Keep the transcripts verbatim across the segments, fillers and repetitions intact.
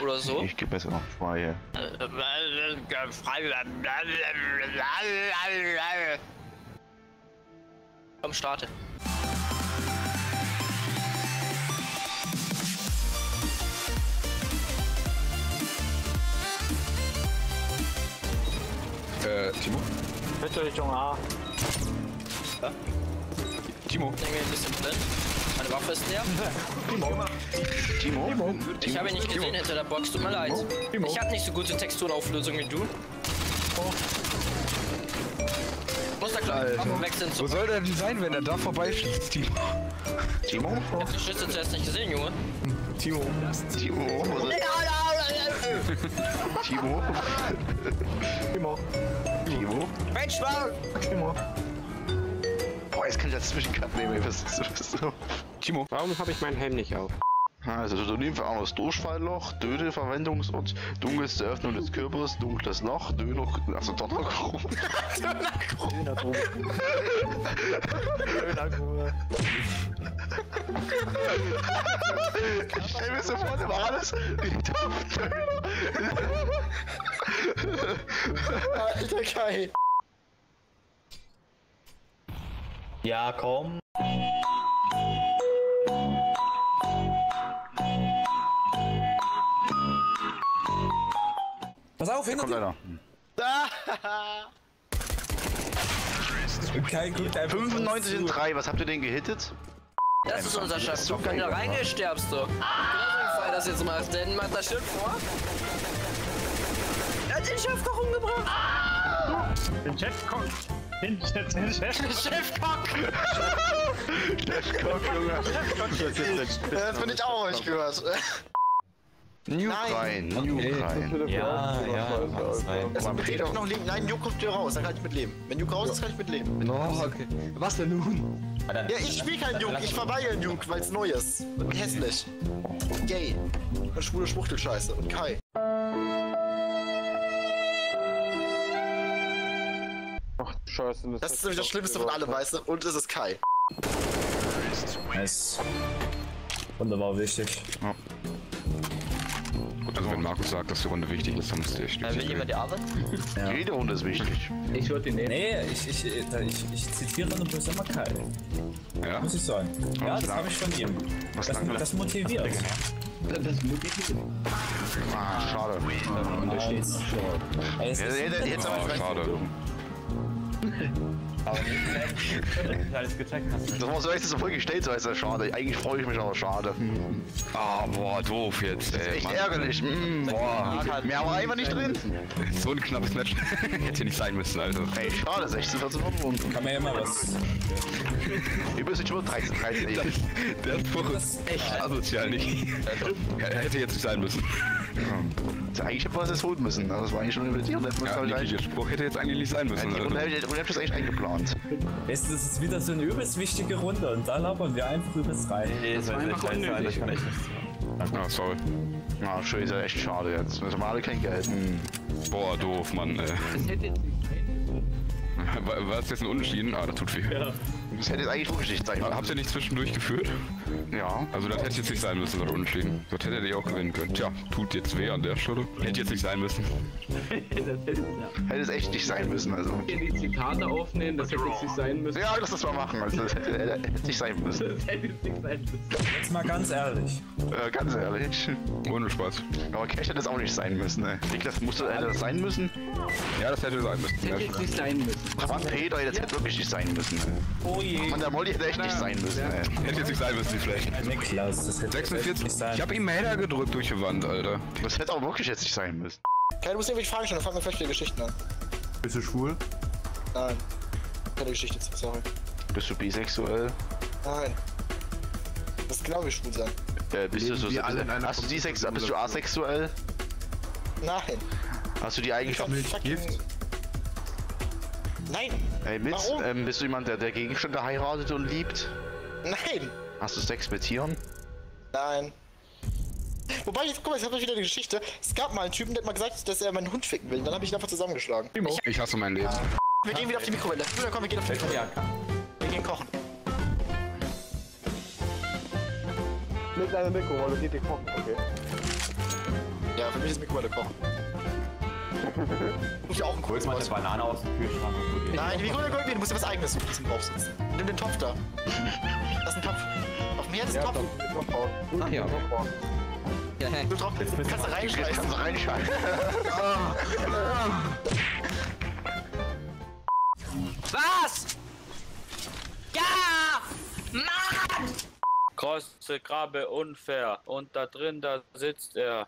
oder so. Ich gebe besser noch frei. Komm, starte. Äh, Timo? Bitte Richtung A. Ja? Timo? Ich denke ein bisschen drin. Meine Waffe ist leer. Timo? Timo? Timo? Ich habe ihn nicht gesehen hinter der Box, tut mir leid. Timo? Ich habe nicht so gute Texturauflösung wie du. Musterklar, wechseln Wo zu. soll der denn sein, wenn er da vorbeischießt, Timo? Timo? Ich hab die Schütze zuerst nicht gesehen, Junge. Timo? Timo? Timo? Timo. Timo? Mensch, Mann! Timo. Boah, jetzt kann ich als Zwischencut nehmen, ey. Was ist das? Timo? Warum habe ich meinen Helm nicht auf? Also, Synonym für anderes Durchfallloch, Döde Verwendungsort, dunkelste Öffnung des Körpers, dunkles Loch, Döner, also Donnergrube. Dönergrube. Dönergrube. Ich stell mir so vor, der war alles wie Döner. Alter Kai. Ja, komm. Pass auf, hinter Kommt dir! einer. Kein gut, einfach fünfundneunzig in drei, was habt ihr denn gehittet? Das ist unser Chef. so Wenn geil du da gemacht. reingesterbst, du. Genauso Fall das jetzt machst, denn macht das Schild vor. Er hat den Chefkoch umgebracht. Den Chefkoch. Den Chef. Den Chef. Chefkoch! Chefkoch, Junge. Das bin ich auch euch gehört. New rein, New rein. Ja, ja, alles rein. Also mit dem noch leben. Nein, Juk kommt hier raus, da kann ich mit leben. Wenn Juk raus ist, kann ich mit leben. Oh, okay. Was denn nun? Ja, ich spiel kein Juk, ich verweigere Juk, weil es neu ist. Und hässlich. Gay. Und schwule Schwuchtelscheiße. Und Kai. Ach, Scheiße. Das ist nämlich das Schlimmste von allem, weißt du? Und es ist Kai. Nice. Wunderbar wichtig. Ja. Also wenn Markus sagt, dass die Runde wichtig ist, dann muss der echt Äh, will jemand die Arbeit? Ja. Jede Runde ist wichtig. Ich würde den nehmen. Nee, ich, ich, ich, ich, ich zitiere nur bloß immer Kai. Ja? Muss ich sagen. Ja, das habe ich von ihm. Was Das, lange? das motiviert. Ah, schade. Nice. Ey, es Ja, ist jetzt jetzt Oh, aber schade. aber nicht alles gecheckt hast. Das war so echt so voll gestellt, so ist das schade. Eigentlich freue ich mich, aber schade. Ah, boah, doof jetzt, ey. Echt Mann. ärgerlich. Mm, boah. Mehr haben wir einfach nicht drin. So ein knappes Match. Hätte nicht sein müssen, also. Ey, schade, sechzehn, vierzehn Runden. Kann man ja immer was. Wir müssen schon dreizehn, dreizehn. Das, der Spruch ist echt asozial, nicht? Er hätte jetzt nicht sein müssen. Ja, eigentlich hätten wir das holen müssen. Das war eigentlich schon über die Runde. Ja, Ja, der Spruch hätte jetzt eigentlich nicht sein müssen. die Runde Also. hätte ich das eigentlich eingeplant. Weißt du, das ist wieder so eine übelst wichtige Runde und da labern wir einfach übelst rein. Das war einfach unnötig. Ah, sorry. Ah, schön, ist ja echt schade jetzt. Wir haben alle kein Geld. Hm. Boah, doof, Mann, ey. War, war das jetzt ein Unentschieden? Ah, das tut weh. Ja. Das hätte jetzt eigentlich Vorgeschichte sein müssen. Habt ihr nicht zwischendurch geführt? Ja. Also das hätte jetzt nicht sein müssen, das Unentschieden. Das hättet ihr auch gewinnen können. Tja, tut jetzt weh an der Stelle. Hätte jetzt nicht sein müssen. Hätte es echt nicht sein müssen, also. Die Zitate aufnehmen, das hätte jetzt nicht sein müssen. Ja, lass das mal machen. Also, das hätte, hätte, hätte nicht sein müssen. Das hätte jetzt nicht sein müssen. Jetzt mal ganz ehrlich. Äh, ganz ehrlich. Ohne Spaß. Aber Cash hätte das auch nicht sein müssen, ey. Niklas, musste, hätte das sein müssen? Ja, das hätte sein müssen. Ja, Hätte jetzt nicht sein müssen. Mann, Peter, das hätte wirklich nicht sein müssen, ey. Oh je. Mann, der Molly hätte echt nicht sein müssen, ey. hätte jetzt nicht sein müssen, die Fläche. Niklas, das hätte sechsundvierzig. nicht sein. Ich hab ihm Header gedrückt durch die Wand, Alter. Das hätte auch wirklich jetzt nicht sein müssen. Kai, du musst irgendwelche Fragen stellen, dann fangen wir vielleicht wieder Geschichten an. Bist du schwul? Nein. Keine Geschichte, sorry. Bist du bisexuell? Nein. Das ist genau wie schwul sein. Äh, bist du Leben so, wir alle in einer hast du die Sex, bist du asexuell? Nein. Hast du die Eigenschaft? Ich hab fucking- Gift? Nein. Ey, mit, Warum? ähm, bist du jemand, der, der Gegenstände heiratet und liebt? Nein. Hast du Sex mit Tieren? Nein. Wobei, jetzt, guck mal, jetzt habe ich wieder eine Geschichte. Es gab mal einen Typen, der hat mal gesagt, dass er meinen Hund ficken will. Dann habe ich ihn einfach zusammengeschlagen. Ich hasse mein Leben. Wir gehen wieder auf die Mikrowelle. Julia, komm, wir gehen auf die Mikrowelle. Wir gehen kochen. Mit einer Mikrowelle geht die kochen, okay. Ja, für mich ist Mikrowelle kochen. Muss ich auch einen Holst kurzen mal eine aus. Banane aus dem Kühlschrank und probier. Nein, die Mikrowelle kochen, du musst dir was eigenes zum draufsetzen. Nimm den Topf da. Das ist ein Topf. Auf mir ist ein Topf. Ach ja. Du drauf, kannst du reinschmeißen. Kannst du reinschalten. Was? Ja! Mann! Große Grabe unfair. Und da drin, da sitzt er.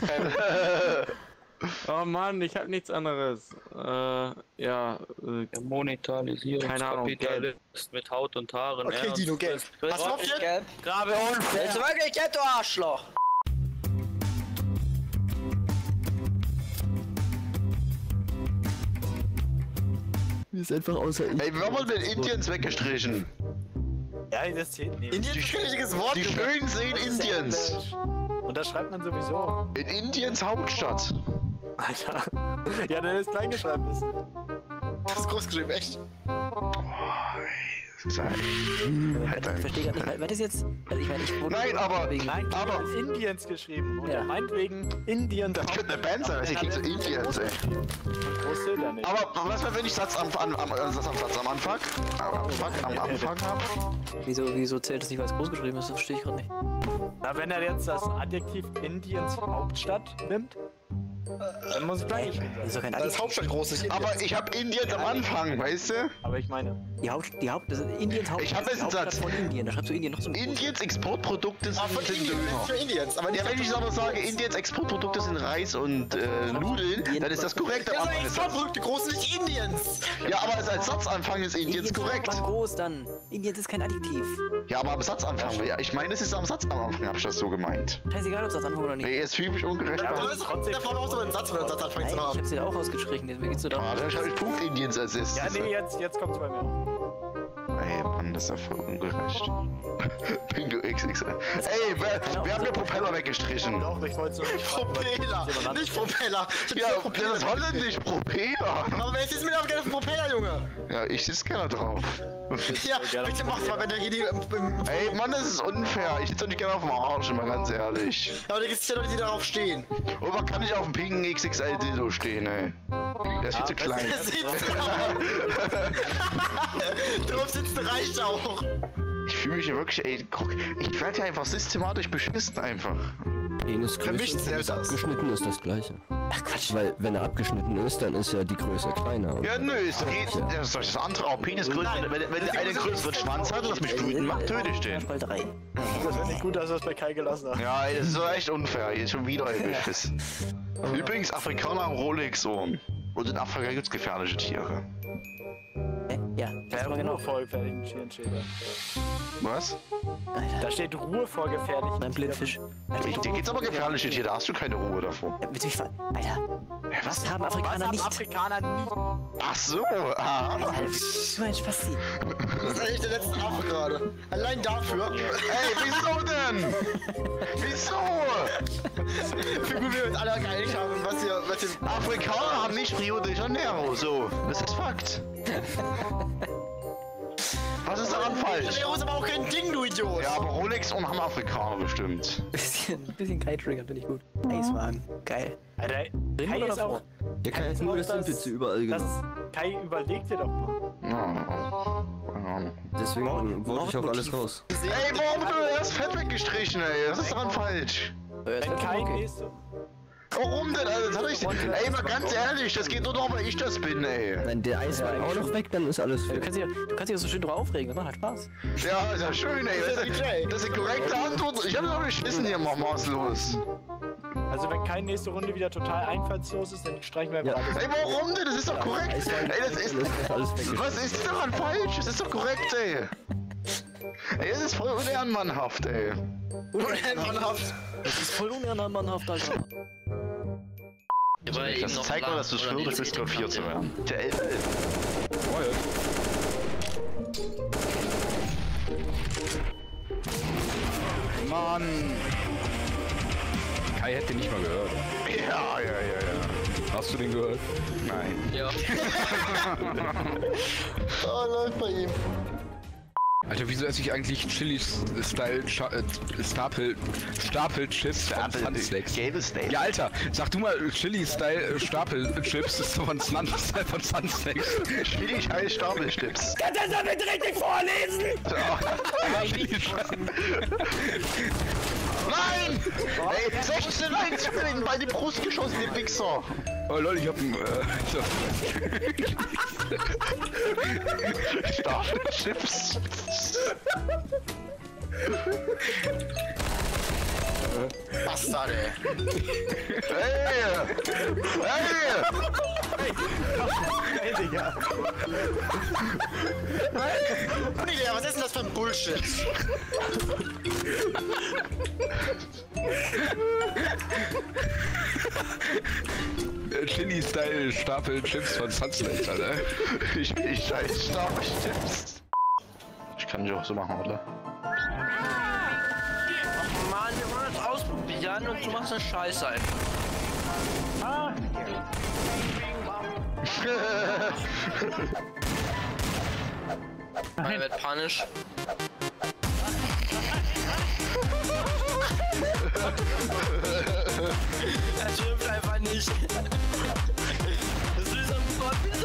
Oh Mann, ich hab nichts anderes. Äh, ja, äh, Der Monetarisierung. Keine Ahnung, Kapitalist mit Haut und Haaren. Okay, Ernst. Dino, gelb. Was macht ihr? Gelb. Grabe unfair. Willst du wirklich gelb, du Arschloch? Ist einfach außer ich. Ey, wir haben mit Indiens weggestrichen. Ja, das zählt nicht. Indien ist ein richtiges Wort. Die Junge. schönen Seen Indiens. Und das schreibt man sowieso. In Indiens Hauptstadt. Alter. Ja, dann ist kleingeschrieben ist. Das ist groß geschrieben, echt. Alter. Ich verstehe gar nicht, was ist jetzt? Also ich meine, ich wurde Nein, aber, Nein, aber, aber Indiens geschrieben. Und Ja. er meint wegen Indien. das könnte eine Band sein, das klingt so Indiens, ey. Groß steht er nicht. Aber was war, wenn ich Satz am, am, am, äh, Satz am, Satz am Anfang, am Anfang, am Anfang habe? Wieso, wieso zählt das nicht, weil es groß geschrieben ist? Das verstehe ich gerade nicht. Na, wenn er jetzt das Adjektiv Indiens Hauptstadt nimmt, dann muss es klein geschrieben Das ist sein. doch kein Das ist Adjektiv. Hauptstadt groß, nicht Indien. Aber ich habe Indiens am Anfang, weißt du? Aber ich meine, Die Haupt, die Haupt, das ist Indiens Hauptstadt. Ich hab jetzt einen die Hauptstadt Satz. von Indien. Da schreibst du Indien noch so ein Indiens Exportprodukte Ah, von sind Indien, das ist für Döner. Indiens. Aber nicht Ja, wenn ich aber sage, Indiens Exportprodukte sind Reis und äh, Nudeln, dann ist das korrekt am Ja, aber Anfang des Satzes. Exportprodukte groß, nicht Indiens. Ja, aber als- als Satzanfang ist Indiens Indiens korrekt. ist groß dann. Indiens ist kein Adjektiv. Ja, aber am Satzanfang, ja, ich meine, es ist am Satz am Anfang, hab ich das so gemeint. Scheißegal, ob es das anfangen oder nicht. Nee, ist typisch ungerecht. Aber das ist trotzdem- davon auch so ein Satz, wenn du einen Satz anfängst Nein, zu ich haben. hab's dir auch ausgestrichen. Mir geht's nur Ah, darum. dann habe ich Punkt Indiens als ist. ja, nee, jetzt, jetzt kommt's bei mir. Ey, Mann, das ist ja voll ungerecht. Bingo X X L. Ey, wir, wir haben den Propeller weggestrichen. Doch, ich wollte so nicht fragen, weil- Propeller, nicht Propeller. Ich Ja, hab Propeller. das holländisch Propeller. Aber wer ist mir auf gerne Propeller, Junge? Ja, ich sitze gerne drauf. Ja, bitte mach's mal, wenn der hier die im, im, Ey, Mann, das ist unfair. Ich sitze doch nicht gerne auf dem Arsch, mal ganz ehrlich. aber da gibt's ja Leute, die darauf stehen. Und man kann nicht auf dem pinken X X L Dildo stehen, ey. Der ist viel zu klein. Der sitzt drauf. Drauf sitzen reicht auch. Ich fühle mich hier wirklich, ey, guck, ich werde ja einfach systematisch beschissen einfach. Enes Vermischt größer, selbst aus. abgeschnitten ist das gleiche. Ach Quatsch. Weil, wenn er abgeschnitten ist, dann ist ja die Größe kleiner. Ja, nö, ist doch geht. Ja, soll ich das andere auch Penisgröße? Wenn, wenn, wenn der eine größeren Schwanz hat und das mich wütend macht, töte ich den. Ball drei. Das wäre nicht gut, dass er es bei Kai gelassen hat. Ja, ey, das ist doch echt unfair. Hier ist schon wieder ein Beschiss. Übrigens, Afrikaner haben Rolex-Ohren. Und in Afrika gibt's gefährliche Tiere. Hä? Ja, das war genau. Ruhe vor gefährlichen Tieren steht da. Was? Da steht Ruhe vor gefährlichen Mein Blindfisch. Ich, dir geht's aber gefährliche Tiere, da hast du keine Ruhe davor. Ja, willst du mich ver... Alter, was haben Afrikaner Was nicht? haben Afrikaner nicht? Ach so, ah. Alter, du ein Spasti. Das ist eigentlich der letzte Affe gerade. Allein dafür. Ey, wieso denn? Wieso? Wie gut wir uns alle geeinigt haben, was hier, was hier. Afrikaner haben nicht Rio de Janeiro, so. Das ist Fakt. Was ist daran falsch? Der ist aber auch kein Ding, du Idiot. Ja, aber Rolex und haben Afrikaner bestimmt. Bisschen, bisschen Kai-Trigger, finde ich gut. Eiswagen, geil. Alter, Drin Kai oder ist auch... davor? Der kann jetzt nur das Simpelste überall Das, genommen. Kai, überleg dir doch mal. Ja, keine Ahnung. Deswegen wollte ich auch alles raus. Ey, warum hast du das Fett weggestrichen, ey? Was ist daran falsch? Wenn Kai nächste... Warum denn? Also, das hat ich, ey, mal ganz ehrlich, das geht nur noch, weil ich das bin, ey. Wenn der Eiswagen auch noch weg, dann ist alles Du fit. kannst dich, du kannst dich auch so schön drauf aufregen, das macht halt Spaß. Ja, ist ja schön, ey. Das ist, das ist eine korrekte Antwort. Ich hab doch beschissen hier, mach maßlos. Also wenn Kai nächste Runde wieder total einfallslos ist, dann streichen wir einfach Ja. alles. Ey, warum denn? Das ist doch korrekt. Ey, das ist, Dann ist alles weg. was ist daran falsch? Das ist doch korrekt, ey. Ey, das ist voll unehrenmannhaft, ey. Unehrenmannhaft. Das ist voll unehrenmannhaft, Alter. Das zeigt doch, dass du es würdig bist, Top vier zu werden. Der elf elf. Mann. Kai hätte den nicht mal gehört. Ja, ja, ja, ja. Hast du den gehört? Nein. Ja. Oh, läuft bei ihm. Alter, wieso esse ich eigentlich Chili-Style Stapel Stapel-Chips von Sunsnacks? Ja, Alter, sag du mal Chili-Style Stapel-Chips ist von Sunsnacks. Von Sunsnacks. Chili-Style Stapel-Chips. Kann das damit richtig vorlesen? Nein! Ey, sechzehn eins für den bei die Brust geschossen, den Wichser! Oh lol, ich hab ein... Äh, Stapel-Chips. Bastard, ey. Hey! Hey! Hey, Digga. Nee, Digga, was ist denn das für ein Bullshit? Chili-Style Stapel-Chips von Sunsnacks, Alter. Ich bin nicht scheiß Stapel-Chips. Ich kann dich auch so machen, oder? Mann, wir wollen das ausprobieren und du machst eine Scheiße einfach. Ah. Er wird panisch. Er trifft einfach nicht. Das ist wie so ein Gott, wie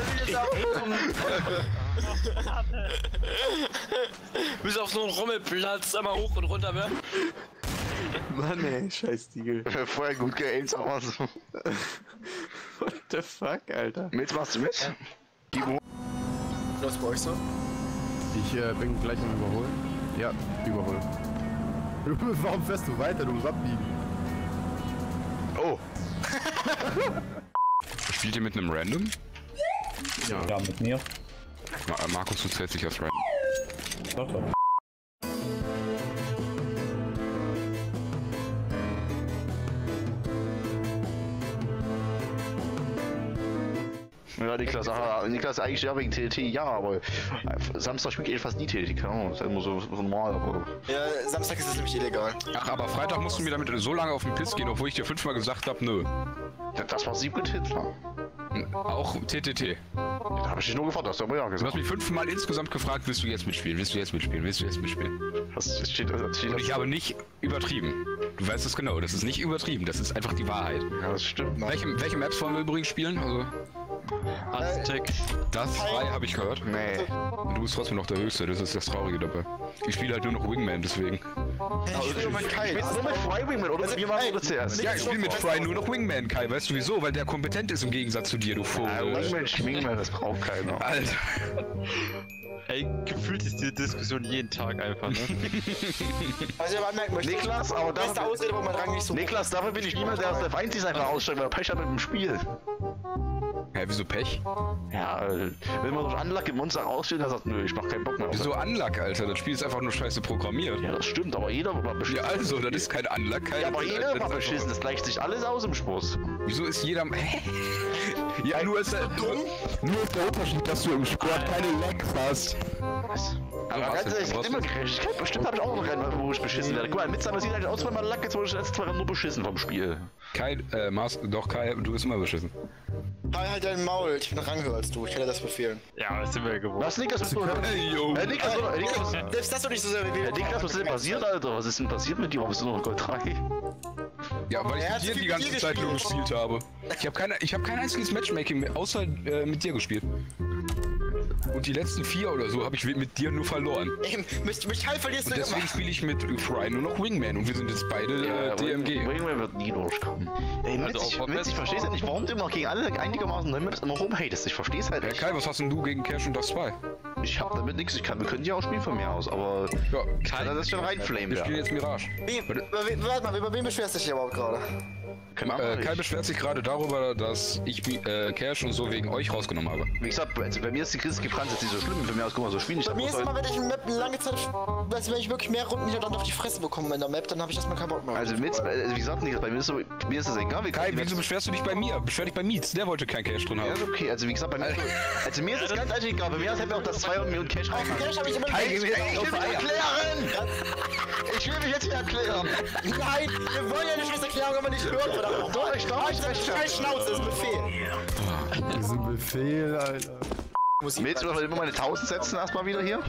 so bis auf so einen Rummelplatz, einmal hoch und runter, ne? Mann ey, scheiß Diegel. Vorher gut geaimt, aber so. What the fuck, Alter? Mit machst du mit? Was bei euch so? Ich äh, bin gleich am Überholen. Ja, überholen. Warum fährst du weiter? Du musst abbiegen. Oh. Spielt ihr mit einem Random? Ja, ja mit mir. Ma Markus, du zählst dich als Random. Doch, doch. Ja, Niklas, ach, Niklas eigentlich ja wegen T D T, ja, aber Samstag spielt eh fast nie T D T, keine Ahnung, das ist immer so, so normal, aber... Ja, Samstag ist es nämlich illegal. Ach, aber Freitag musst du mir damit so lange auf den Piss gehen, obwohl ich dir fünfmal gesagt habe, nö. Ja, das war Secret Hitler. Auch T T T. Ja, da hab ich dich nur gefragt, hast du aber ja Du gesagt. hast mich fünfmal insgesamt gefragt, willst du jetzt mitspielen, willst du jetzt mitspielen, willst du jetzt mitspielen? Das steht, das steht, Und ich habe nicht übertrieben. Du weißt es genau, das ist nicht übertrieben, das ist einfach die Wahrheit. Ja, das stimmt. Welche, welche Maps wollen wir übrigens spielen? Also... Aztec. Das zwei habe ich gehört. Nee. Und du bist trotzdem noch der Höchste, das ist das Traurige dabei. Ich spiele halt nur noch Wingman, deswegen. Ich will mein Kai. Spielst du nur mit Fry Wingman oder wie war das zuerst? Ja, ich spiele mit Fry nur noch Wingman, Kai. Weißt du wieso? Weil der kompetent ist im Gegensatz zu dir, du Ja, Vogel. Wingman, Wingman, das braucht keiner. Alter. Ey, gefühlt ist die Diskussion jeden Tag einfach, ne? Was ich aber anmerken möchte. Niklas, aber das ist dafür, Ausrede, wo man Rang nicht so. Niklas, dafür bin ich niemand, der aus der Feindsinn einfach aussteigt, weil er Pech hat mit dem Spiel. Hä, wieso Pech? Ja, wenn man durch Unluck im Monster raussteht, dann sagt, nö, ich mach keinen Bock mehr. Wieso Unluck, Alter? Das Spiel ist einfach nur scheiße programmiert. Ja, das stimmt, aber jeder war beschissen. Ja, also, das ist kein Unluck, kein... Ja, aber jeder das war ist beschissen, das gleicht sich alles aus im Sport. Wieso ist jeder... Hä? Ja, nur ist der... Nur ist der Unterschied, dass du im Sport keine Lags hast. Was? Aber was ganz denn? ehrlich, es Was gibt immer denn? Gerechtigkeit. Bestimmt habe ich auch noch Rennen, wo ich beschissen werde. Guck mal, mit seiner sieht halt aus, wenn man Lack jetzt wurde ich letzte zwei Rennen nur beschissen vom Spiel. Kai, äh, Mars, doch Kai, du bist immer beschissen. Kai, halt dein Maul, ich bin ranghöher als du, ich kann dir das befehlen. Ja, das sind wir gewohnt. Was, Niklas, bist du? Hey, yo. Hey, Niklas, oder- Niklas, was- Selbst das doch nicht so sehr wie wir. Hey, Niklas, was ist denn passiert, Alter? Was ist denn passiert mit dir? Warum bist du noch Gold drei? Ja, weil ich Er hat mit dir viel die mit ganze dir Zeit nur gespielt. gespielt habe. Ich habe keine, ich habe kein einziges Matchmaking mehr, außer äh, mit dir gespielt. Und die letzten vier oder so habe ich mit dir nur verloren. Ey, mit, mit Kai verlierst Und du deswegen immer. spiele ich mit Fry nur noch Wingman und wir sind jetzt beide äh, D M G. Wingman wird nie durchkommen. Ey, Mitz, Also auch ich, vom Mitz, ich versteh's ja nicht, warum du immer gegen alle einigermaßen neue Maps immer rumhatest. Ich versteh's halt Ja, nicht. Kai, was hast denn du gegen Cash und das zwei? Ich hab damit nichts, ich kann, wir können die auch spielen von mir aus, aber Ja, kann er das schon reinflamen, wir ja. spielen jetzt Mirage. Wie, über, wen- warte mal, über wen beschwerst du dich überhaupt gerade? Können wir Äh, aber Kai nicht. beschwert sich gerade darüber, dass ich äh, Cash und so wegen euch rausgenommen habe. Wie gesagt, also bei mir ist die Krise gebrannt, ist nicht so schlimm. Für mich aus, guck mal, so spielen ich Bei mir ist immer, wenn ich eine Map lange Zeit, also wenn ich wirklich mehr Runden hier dann auf die Fresse bekomme in der Map, dann habe ich erstmal keinen Bock mehr. Also mit, also wie gesagt, Niklas, bei mir ist, so, mir ist das egal, wie Kai, wieso beschwerst du dich bei mir? Beschwer dich bei Mietz, der wollte kein Cash drin Ja, haben. ist okay, also wie gesagt, bei mir ist so, also mir ist es ganz einfach egal, bei mir hätten wir auch das zwei Millionen Cash rein. Cash habe ich immer Kai, ich, geh mir Ey, ich will mich erklären! Ich will mich jetzt hier erklären! Nein, wir wollen ja nicht was erklären, wenn man nicht hört, verdammt. Doch, ich darf nicht Halt deine Schnauze, das ist ein Befehl. Das ist ein Befehl, Alter. Musik. Willst du immer meine tausend setzen erstmal wieder hier?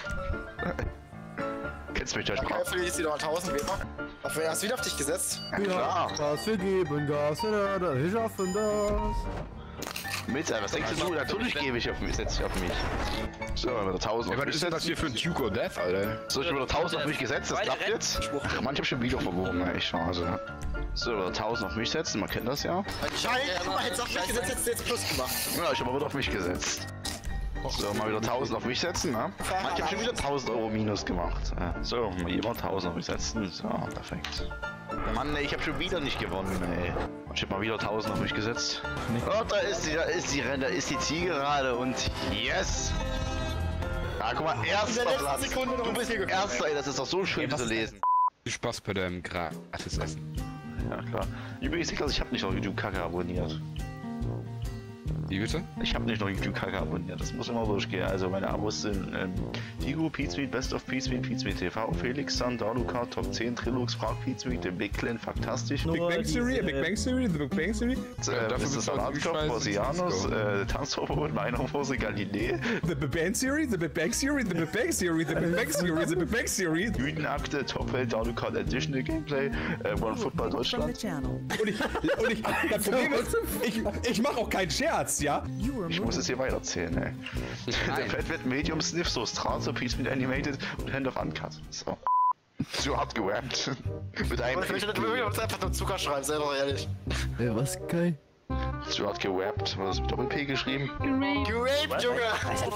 Kennst mich, der Okay, Spaß. für dich wieder mal tausend, wie immer. Auf wen hast du wieder auf dich gesetzt? Klar. Gas, wir geben Gas, wir schaffen das. Mit, was denkst du? Natürlich gebe ich auf mich, setze ich auf mich. So, wieder tausend. Ja, was ist denn das hier für ein Duke or Death, Alter? So, ich habe wieder tausend auf mich gesetzt, das klappt jetzt. Ach, manche hab ich schon wieder verbogen, ne? Echt schade. So, wieder tausend auf mich setzen, man kennt das ja. Scheiße, guck mal, jetzt auf mich gesetzt, jetzt jetzt Plus gemacht. Ja, ich habe aber wieder auf mich gesetzt. So, mal wieder tausend auf mich setzen, ne? Manche haben schon wieder tausend Euro minus gemacht. So, mal jemand tausend auf mich setzen. So, perfekt. Mann, ey, ich habe schon wieder nicht gewonnen, ey. Ich habe mal wieder tausend auf mich gesetzt. Oh, da ist die, da ist die Renne, da ist die Zielgerade und yes! Ah, guck mal, erster Platz. Du bist erster, ey, das ist doch so schön zu lesen. Viel Spaß bei deinem Gratis-Essen. Ja, klar. Übrigens, Niklas, ich habe nicht noch YouTube-Kacke abonniert. Wie bitte? Ich habe nicht noch YouTube-Kacke abonniert, das muss immer durchgehen. Also meine Abos sind ähm, Digo, Pizmeet, Best of Pizmeet, Pizmeet T V, Felix Sun, Daluka, Top zehn, Trilux, Frag Pizmeet, der Big Clan, Faktastisch. Big Bang Theory, Big Bang Theory, The Big Bang Theory. Äh, Dafür ist Salatkopf, Bosianus, äh, Tanzverbot, meiner Hose, Galilei. The Big Bang Theory, The Big Bang Theory, The Big Bang Theory, The Big Bang Theory, The Big Bang Theory. Jüdenakte, Topwelt, Daluka, Additional Gameplay, äh, One Football Deutschland. Und ich, und ich, das Problem ist, ich, ich mache auch keinen Scherz, ja? Ich muss es hier weiterzählen, ey. Der Fat Medium Sniff, so Strato, Pizmeet Animated und Hand of Uncut. So. So hart gewappt. Mit einem. Ich möchte uns einfach nur Zucker schreiben, sei doch ehrlich. Äh, was, Kai? So hart gewappt. Was ist mit Doppel-P geschrieben? Geraped, Junge!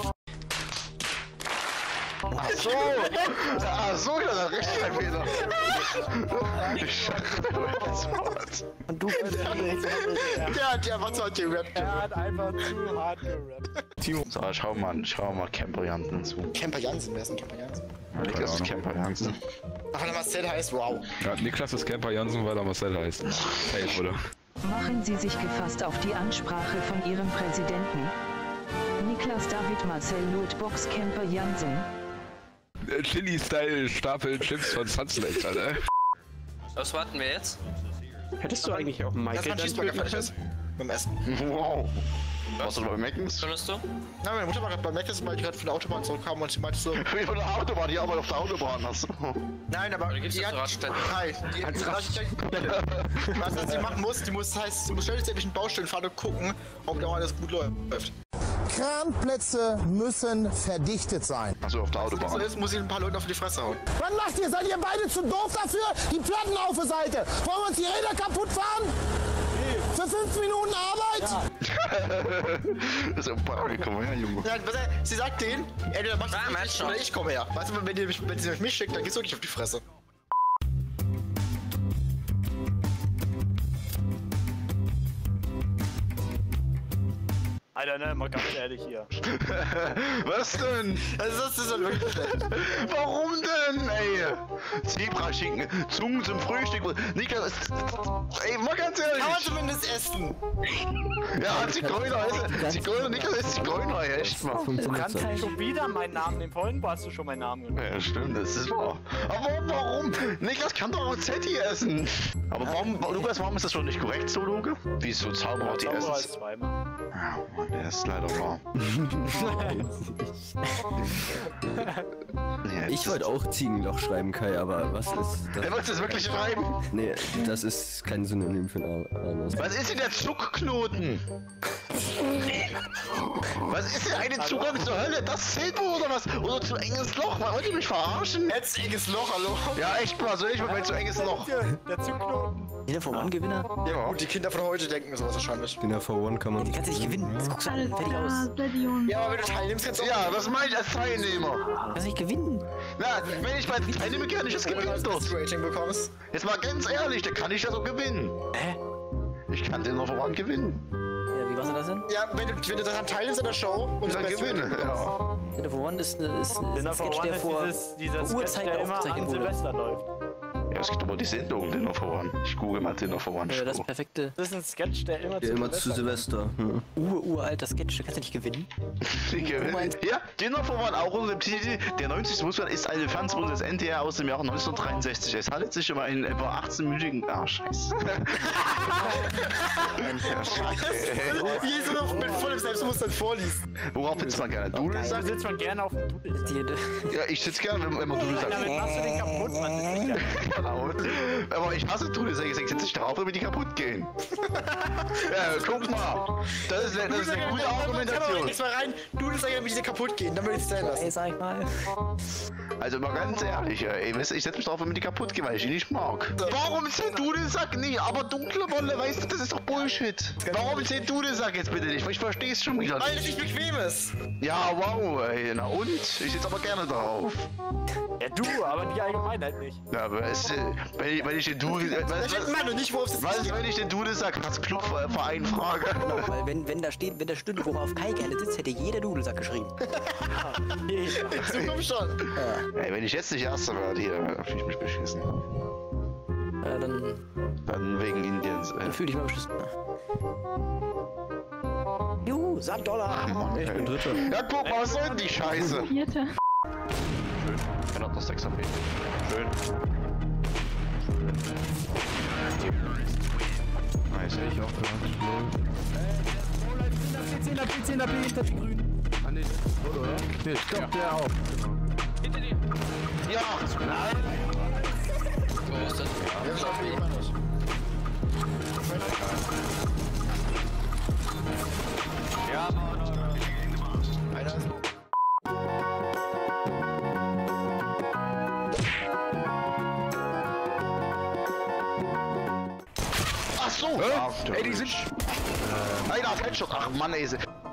Ach so! Ach so, ja, da Rechtschreibfehler. Scheiße. Und du bist Der hat einfach zu hart gerappt. Er hat einfach zu hart gerappt. So, schau mal, schau mal Camper Jansen zu. Camper Jansen, wer ist denn Camper Jansen? Niklas ist Camper Jansen. Ach, wenn er Marcel heißt, wow. Ja, Niklas ist Camper Jansen, weil er Marcel heißt. Safe, oder? Machen Sie sich gefasst auf die Ansprache von Ihrem Präsidenten. Niklas David Marcel Lootbox Camper Jansen. Chili-Style Stapel Chips von Sunset, Alter. Was warten wir jetzt? Hättest du eigentlich auch Michael Das war ein Cheeseburger fertig ist. Beim Essen. Wow. Warst du bei Meckens? Findest du? Nein, meine Mutter war gerade bei Meckens, weil ich gerade von der Autobahn zurückkam und sie meinte so... Wie von der Autobahn, die arbeitet auf der Autobahn. Achso. Nein, aber Da gibt's die jetzt hat... Raststätten. Nein, die hat... Was was sie machen muss, die muss heißt, sie muss ständig durch den Baustellen fahren und gucken, ob da alles gut läuft. Kranplätze müssen verdichtet sein. Also auf der Wenn das so Autobahn. ist, muss ich ein paar Leuten auf die Fresse hauen. Was macht ihr? Seid ihr beide zu doof dafür? Die Platten auf der Seite. Wollen wir uns die Räder kaputt fahren? Für fünf Minuten Arbeit? Das ist ein paar, komm her, Junge. Ja, was er, sie sagt denen, entweder macht Ah, das Mensch, nicht oder ich komme her. Weißt du, wenn, die mich, wenn sie mich schickt, dann geht's wirklich auf die Fresse. Alter, ne, mal ganz ehrlich hier. Was denn? Also das ist dann wirklich schlecht. Warum denn, ey? Zebraschinken, Zungen zum Frühstück. Niklas, ey, mal ganz ehrlich. Kann man zumindest essen. Ja, Zigeuner, ist, Zigeuner, Niklas ist Zigeuner, ey, echt mal. Du kannst ja schon wieder meinen Namen nehmen. Vorhin hast du schon meinen Namen genommen. Ja, stimmt, das ist wahr. Aber warum? Niklas kann doch auch Zetti essen. Aber warum, Lukas, warum ist das schon nicht korrekt so, Luke? Wieso Zauberer, die Zauberer essen? ist zweimal. Ja, Mann, der ist leider wahr. Ja, Ich wollte auch Ziegenloch schreiben, Kai, aber was ist das? Wer wollte das wirklich schreiben? Nee, das ist kein Synonym für ein anderes. Was ist denn der Zuckknoten? Was ist denn eine Zugang zur Hölle? Das zählt wohl oder was? Oder zu enges Loch? Wollt ihr mich verarschen? Jetzt enges Loch, hallo? Ja, echt mal, soll ich mal mein zu enges Loch? Der Zugknoten. Jeder von One Gewinner? Ja, gut, die Kinder von heute denken sowas wahrscheinlich. Gewinner for One kann man. Die kannst du nicht gewinnen. Das guckst du an. Fertig aus. Ja, aber wenn du teilnimmst, kannst du auch... Ja, das meine ich als Teilnehmer. Kannst nicht gewinnen. Na, wenn ich bei Teilnehmer kann ich das gewinnen dort. Rating bekommst. Jetzt mal ganz ehrlich, da kann ich ja so gewinnen. Hä? Ich kann den noch voran gewinnen. Ja, wie machst du das denn? Ja, wenn du, wenn du daran teilnimmst an der Show und Dann das Beste gewinne, bekommst. ja. Dinner for One ist, eine, ist, ein- ist Dinner ein for Sketch, One der ist vor dieses, dieser Sketch, Uhrzeit der immer aufgezeichnet an wurde. Silvester läuft. Ja, es gibt aber die Sendung Dinner for One. Ich google mal Dinner for One. Ja, das Show. perfekte, Das ist ein Sketch, der immer Ja, zu immer zu Silvester. Hm. ur uralter Sketch, da kannst du nicht gewinnen. Ich gewinne. Ja, Dinner for One auch unter dem Titel Der neunzigste Fußball ist eine Fernsehsendung des N D R aus dem Jahr neunzehnhundertdreiundsechzig. Es handelt sich um einen etwa achtzehnminütigen... Ah, scheiße. Wie er so noch mit vollem Selbstbewusstsein vorliest. Worauf sitzt man gerne? Dudelsack? Da sitzt man gerne auf dem Dudelsack. Ja, ich sitze gerne, wenn man Dudelsack. Damit machst du den kaputt, Mann. Genau. Aber ich hasse Dudelsack, ich sitze nicht drauf, damit die kaputt gehen. Ja, guck mal. Das ist, das ist eine gute Argumentation. Jetzt mal rein, Dudelsack, damit die kaputt gehen, dann würde ich es sein lassen. Ey, sag ich mal. Also mal ganz ehrlich, ey, ich setze mich drauf, damit die kaputt gehen, weil ich die nicht mag. Warum zählt Dudelsack nicht? Aber dunkle Wolle, weißt du, das ist doch Bullshit. Warum zählt Dudelsack jetzt bitte nicht? Ich verstehe es schon wieder nicht. Weil es nicht bequem ist. Ja, wow, ey, na und? Ich sitze aber gerne drauf. Ja, du, aber die Allgemeinheit nicht. Ja, aber es, äh, wenn, ich, wenn ich den Dudelsack... Was, was, Mann, und nicht, wo es was, wenn ich den Dudelsack als Clubverein frage? Genau, weil wenn, wenn da steht, wenn da stünde, worauf Kai gerne sitzt, hätte jeder Dudelsack geschrieben. In Zukunft schon. Ja. Ey, wenn ich jetzt nicht Erster werde, hier, dann fühle ich mich beschissen. Ja, dann... Dann wegen Indiens, ey. Dann fühl dich mal beschissen. Juhu, sag Dollar. Ach, Mann, ich bin Dritter. Ja, guck mal, was soll denn die Scheiße? Vierte. Schön. Kann auch das sechs H P. Schön. Nice. Ich auch zehn A P, zehn A P hinter die Grünen. Ah, nee, oder? oder? Nee, stopp, ja. Der auch. Hinter dir. Ja! Nein! Wo ist das? Ja, das schaffen wir immer nicht. Ja, einer ist... Ach so! Hä? Ach, Ey, die sind... Äh, Einer hat Headshot. Ach Mann, ey.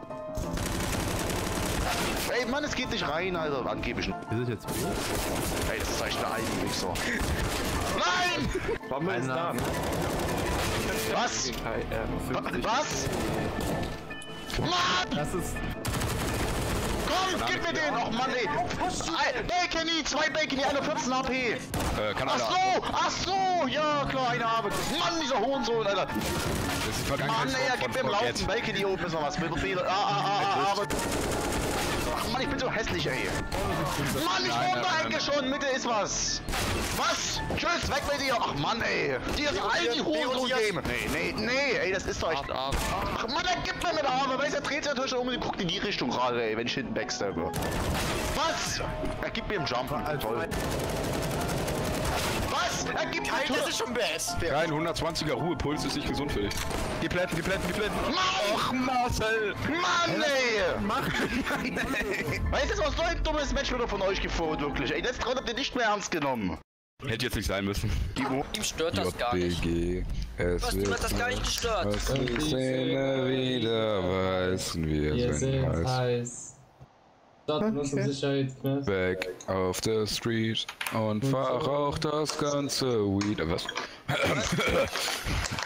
Ey, Mann, es geht nicht rein, Alter. Angeblich. Wir sind jetzt... Ey, das ist echt eine eigentlich so. Nein! Warum ist da? Was? Was? Mann! Das ist... Komm, gib mir den! Och Mann, ey! Bacony, zwei Bacony, einer vierzehn H P! Äh, kann Ach einer... so! Ach so! Ja, klar, eine Arme! Mann, dieser Hohensohn, Alter! Das ist Mann, ey, er gibt mir im Laufen Bacony oben, ist noch was. Mit Fehler. Ah, ah, ah, aber... Ach Mann, ich bin so hässlich, ey! Mann, ich wohne da eigentlich schon! Mitte ist was! Was? Tschüss, weg mit dir! Ach Mann, ey! Dir ist all die Hohensohn geben! Nee, nee, nee, ey, das ist doch echt... Ach Mann, er gibt mir mit Arme! Weißt du, er dreht sich natürlich um und guckt in die Richtung gerade, ey, wenn ich hinten backstabbe. Was? Er gibt mir einen Jump. Toll. Was? Er gibt mir Das ist schon best. Kein hundertzwanziger Ruhepuls ist nicht gesund für dich. Die Plätten, die Plätten, die Plätten. Ach, Marcel! Mann, ey! Mach Weißt du, was so ein dummes Match wieder von euch gefordert, wirklich? Ey, das habt ihr nicht mehr ernst genommen. Hätte jetzt nicht sein müssen. Ihm stört das gar nicht. Es Was, du hast das gar nicht gestört. Was die Szene wieder weißen wir Wir sind sind heiß. heiß. Dort muss ein Sicherheitsknast. Back auf the street und verraucht das ganze Weed. Was?